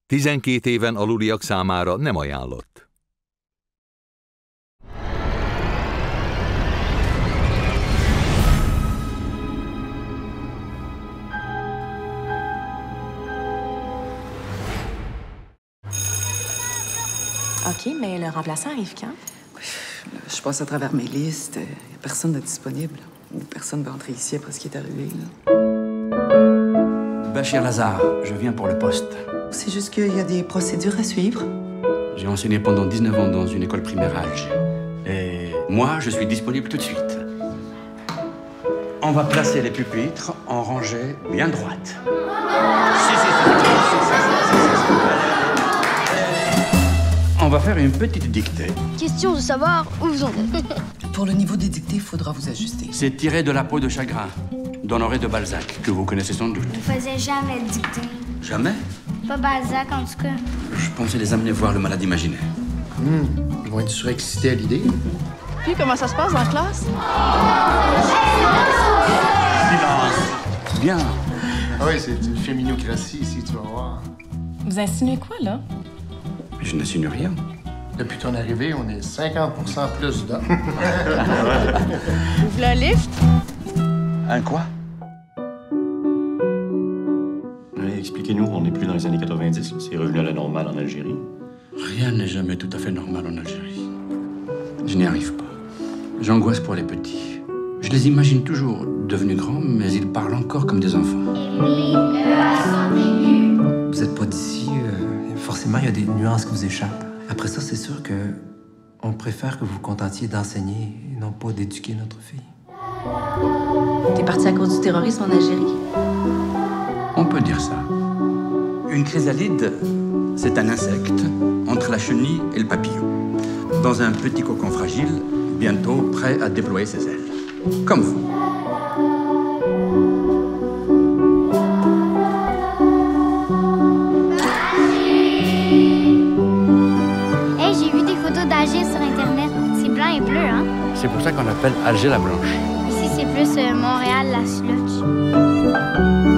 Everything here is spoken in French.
12 éven aluliak számára nem ajánlott. OK, mais le remplaçant arrive quand? Je passe à travers mes listes. Il n'y a personne de disponible. Ou personne va entrer ici après ce qui est arrivé, là. Bachir Lazare, je viens pour le poste. C'est juste qu'il y a des procédures à suivre. J'ai enseigné pendant 19 ans dans une école primaire à Alger. Et moi, je suis disponible tout de suite. On va placer les pupitres en rangée bien droite. On va faire une petite dictée. Question de savoir où vous en êtes. Pour le niveau des dictées, il faudra vous ajuster. C'est tiré de La peau de chagrin, d'Honoré de Balzac, que vous connaissez sans doute. On faisait jamais de dictée. Jamais? Pas Balzac, en tout cas. Je pensais les amener voir le malade imaginaire. Ils vont être surexcités à l'idée. Puis, comment ça se passe dans la classe? Silence! Bien. Ah oui, c'est une féminocratie ici, tu vas voir. Vous insinuez quoi, là? Je n'insinue rien. Depuis ton arrivée, on est 50% plus d'hommes. Vous voulez un lift? Un quoi? Expliquez-nous, on n'est plus dans les années 90, là. C'est revenu à la normale en Algérie. Rien n'est jamais tout à fait normal en Algérie. Je n'y arrive pas. J'angoisse pour les petits. Je les imagine toujours devenus grands, mais ils parlent encore comme des enfants. Vous n'êtes pas d'ici, forcément, il y a des nuances qui vous échappent. Après ça, c'est sûr que on préfère que vous vous contentiez d'enseigner et non pas d'éduquer notre fille. T'es parti à cause du terrorisme en Algérie? On peut dire ça. Une chrysalide, c'est un insecte entre la chenille et le papillon. Dans un petit cocon fragile, bientôt prêt à déployer ses ailes. Comme vous. Hey, j'ai vu des photos d'Alger sur Internet. C'est blanc et bleu, hein? C'est pour ça qu'on appelle Alger la Blanche. Ici, c'est plus Montréal, la slotch.